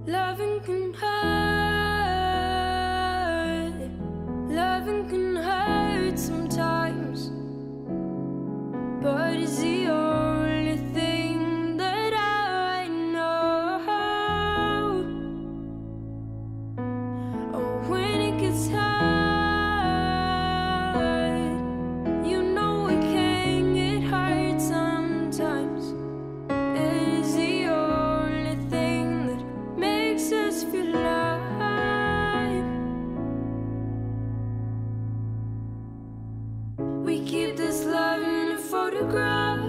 Loving can hurt. Loving can hurt sometimes, but it's the only thing that I know. Oh, when it gets hard, you know it can get hard sometimes. It is the only thing that makes us feel alive. We keep this love in a photograph.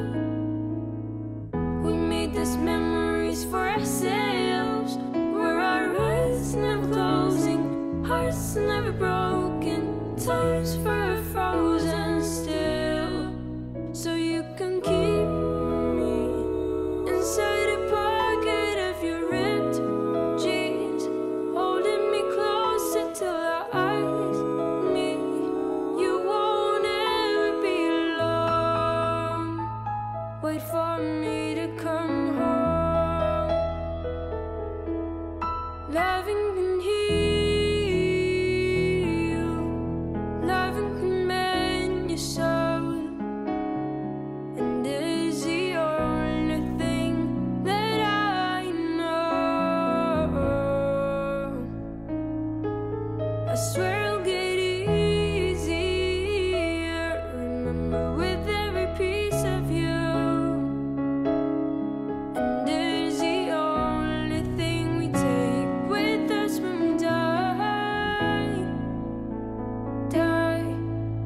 We made these memories for ourselves, where our eyes never closing, hearts never broken, times forever frozen still. So you can keep me inside a pocket of your ripped jeans, holding me closer till our eyes meet. You won't ever be alone. Wait for me to come home. Loving can heal. Loving can mend your soul. And it is the only thing that I know. I swear it'll get easier. Remember with every piece of you. And it is the only thing we take with us when we die. Die.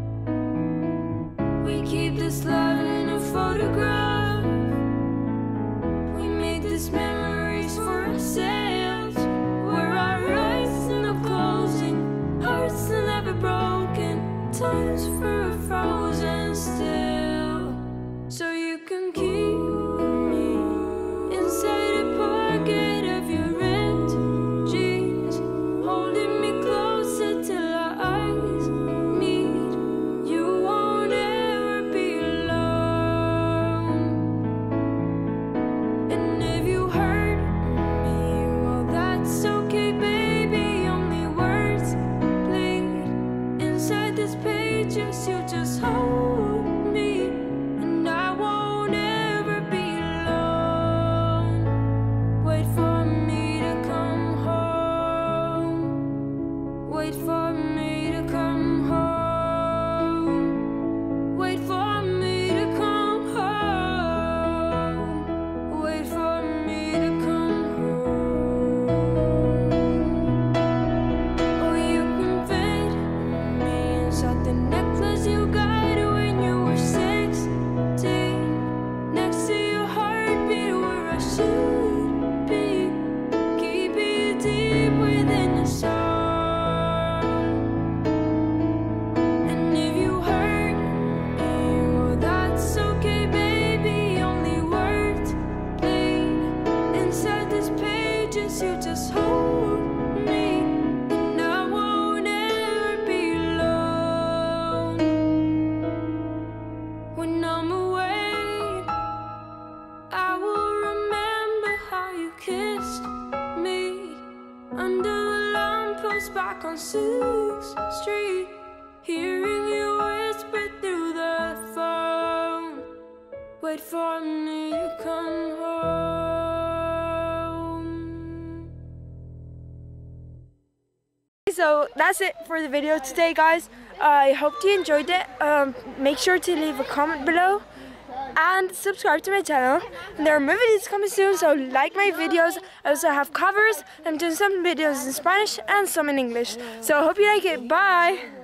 We keep this love in a photograph. We made these memories for ourselves, where our eyes are not closing, hearts are never broken, times forever frozen still. So you can keep me inside a pocket of your ripped jeans, holding me closer till our eyes meet. You won't ever be alone. And if you hurt me, well, that's okay, baby. Only words bleed inside these pages. You just hold me, and I won't ever be alone. Wait for me to come home. Wait for me to come home. Wait for me to come home. Wait for me to come home. Oh, you can fit me inside the necklace you got when you were 16, next to your heartbeat where I should be. Keep it deep within your soul. And if you hurt me, well, that's okay, baby. Only words bleed inside these pages. You just hold me, and I won't ever be alone. When I'm away, I will remember how you kissed me under the lamppost back on 6th Street, hearing you whisper through the phone. Wait for me to come home. So that's it for the video today, guys. I hope you enjoyed it. Make sure to leave a comment below and subscribe to my channel. And there are more videos coming soon, so like my videos. I also have covers. I'm doing some videos in Spanish and some in English. So I hope you like it. Bye!